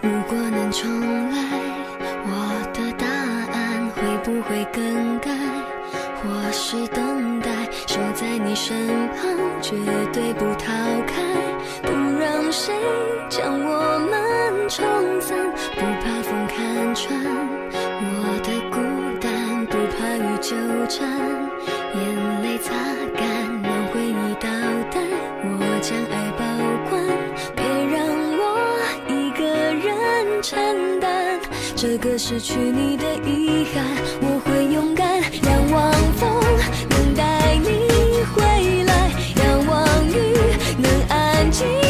如果能重来，我的答案会不会更改？或是等待，守在你身旁，绝对不逃开，不让谁将我们冲散，不怕风看穿我的孤单，不怕雨纠缠，眼泪擦干，让回忆倒带，我将爱保管，别让我一个人承担这个失去你的遗憾。我会勇敢，仰望风能带你回来，仰望雨能安静